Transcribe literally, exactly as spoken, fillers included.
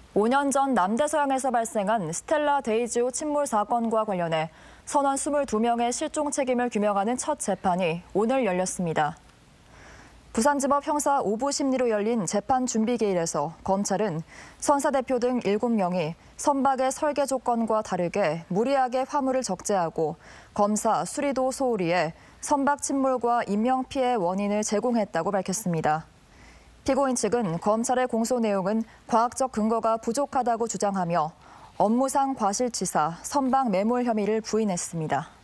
오 년 전 남대서양에서 발생한 스텔라 데이지호 침몰 사건과 관련해 선원 이십이 명의 실종 책임을 규명하는 첫 재판이 오늘 열렸습니다. 부산지법 형사 오 부 심리로 열린 재판 준비기일에서 검찰은 선사 대표 등 일곱 명이 선박의 설계 조건과 다르게 무리하게 화물을 적재하고 검사 수리도 소홀히해 선박 침몰과 인명피해 원인을 제공했다고 밝혔습니다. 피고인 측은 검찰의 공소 내용은 과학적 근거가 부족하다고 주장하며 업무상 과실치사, 선박 매몰 혐의를 부인했습니다.